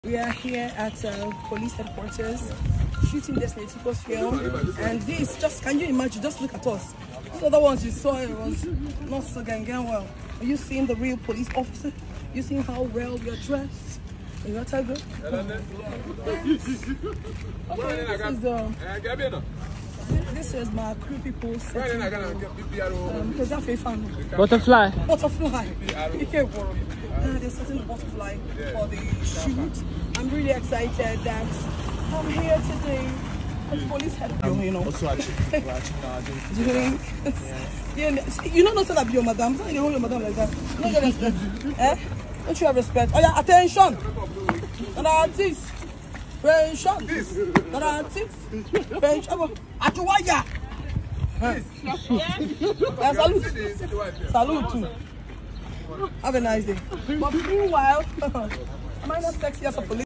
We are here at police headquarters shooting destinyetiko's film, and this, just can you imagine, just look at us. The other ones you saw, it was not so going well. Are you seeing the real police officer? You seeing how well we are dressed? Is that how good? This is my crew people setting because I'm a fan. Butterfly. Butterfly. They're setting the butterfly for the shoot. I'm really excited that I'm here today at police headquarters. You know. Also achieving you know, not that be your madam. You don't your madam like that. You don't get respect. Eh? Don't you have respect? Oh yeah, attention. And artists. Pension. And artists. Pension. Ajuwaya. Salute. Salute too. Have a nice day. But meanwhile, am I not sexy as a police?